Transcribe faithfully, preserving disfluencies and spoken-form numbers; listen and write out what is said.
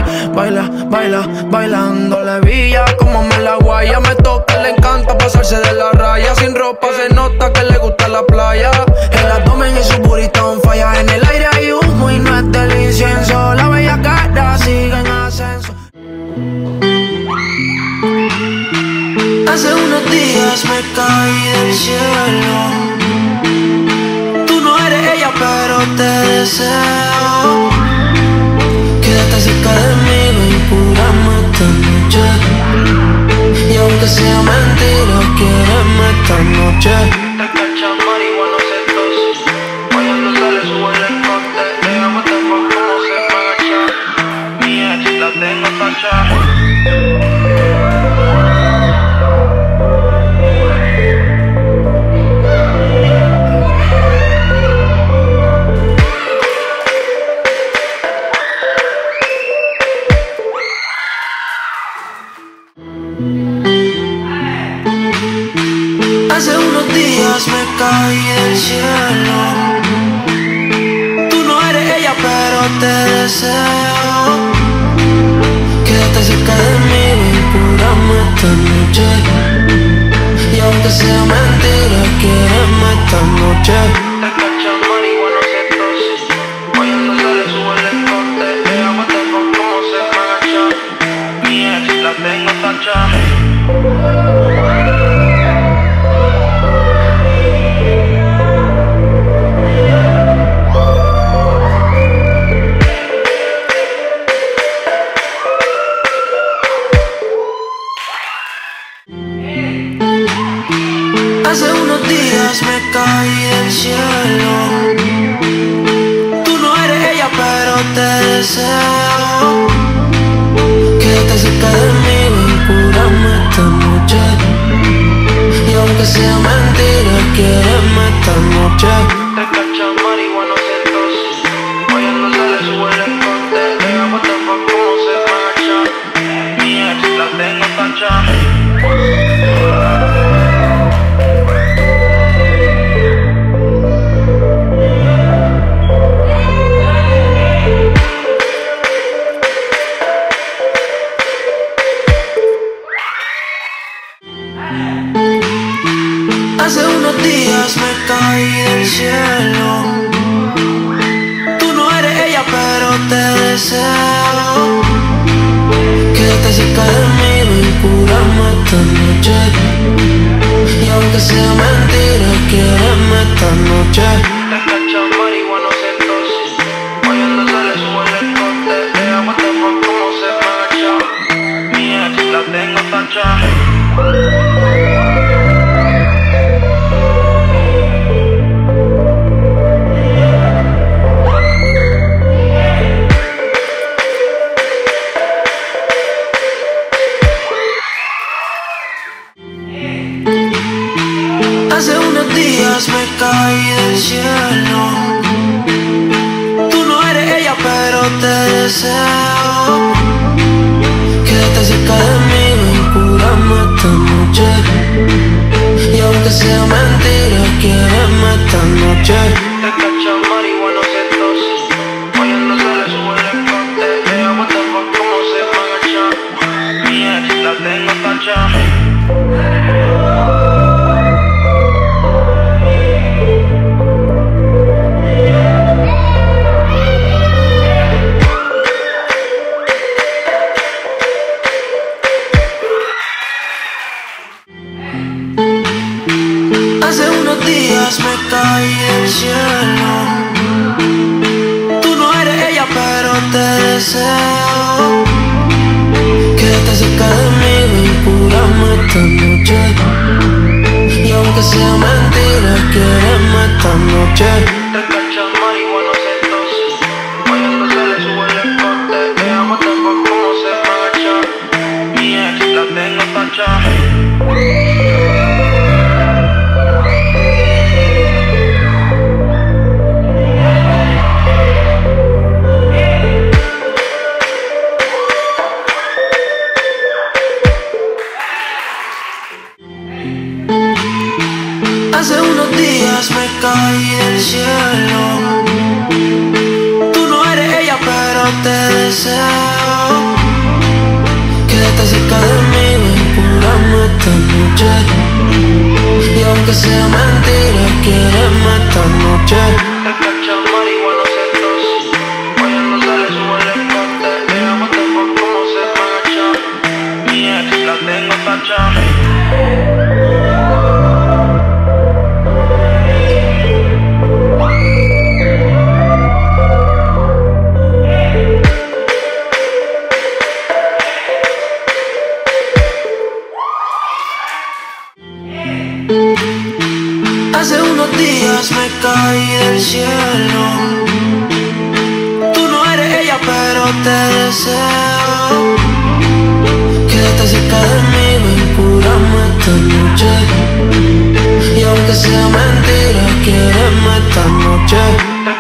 Baila, baila, bailando la villa. Como me la guaya, me toca, le encanta pasarse de la raya. Sin ropa se nota que le gusta la playa. El abdomen y su burrito on falla. En el aire hay humo y no es del incienso. La bella cara sigue en ascenso. Hace unos días me caí del cielo. Tú no eres ella, pero te deseo. Quédate cerca de mí, ven, curame esta noche. Y aunque sea mentira, quédame esta noche. Te cachas marihuana, se dosis. Bailando se le sube el escote. Déjame te pongo como se me agacha. Mi ex la tengo tachada. Hace unos días me caí del cielo. Tú no eres ella, pero te deseo. Quédate cerca de mí, ven, curame esta noche. Y aunque sea mentira, quédame esta noche. Te cachas marihuana, se dosis. Bailando se le sube el escote. Déjame te pongo como se me agacha. Mi ex la tengo tachada. Hace unos días me caí del cielo. Tú no eres ella, pero te deseo. Quédate cerca de mí, ven, curame esta noche. Y aunque sea mentira, quédame esta noche. Te cachas marihuana, se dosis. Bailando se le sube el escote. Déjame te pongo como se me agacha. Mi ex la tengo tachada. Hace unos días me caí del cielo. Tú no eres ella, pero te deseo. Quédate cerca de mí, ven, curame esta noche. Y aunque sea mentira, quédame esta noche. Te cachas marihuana, se dosis. Bailando se le sube el escote. Déjame te pongo como se me agacha. Mi ex la tengo tachada. Hace unos días me caí del cielo. Tú no eres ella, pero te deseo. Quédate cerca de mí, ven, curame esta noche. Y aunque sea mentira, quédame esta noche. Te cachas marihuana, se dosis. Bailando se le sube el escote. Déjame te pongo como se me agacha. Mi ex la tengo tachada. Hace unos días me caí del cielo. Tú no eres ella, pero te deseo. Quédate cerca de mí, ven, curame esta noche. Y aunque sea mentira, quédame esta noche. Te cachas marihuana, se dosis. Bailando se le sube el escote. Déjame te pongo como se me agacha. Mi ex la tengo tachada. Hace unos días me caí del cielo. Tú no eres ella, pero te deseo. esta noche. Y aunque sea mentira, quiereme esta noche. El cacho marihuana se tos. Oye, no se le sube el escote. Déjame te por cómo se agacha. Mi ex la tengo tachada. Hace unos días me caí del cielo. Tú no eres ella, pero te deseo. Quédate cerca de mí, ven, cúrame esta noche. Y aunque sea mentira, quiéreme esta noche.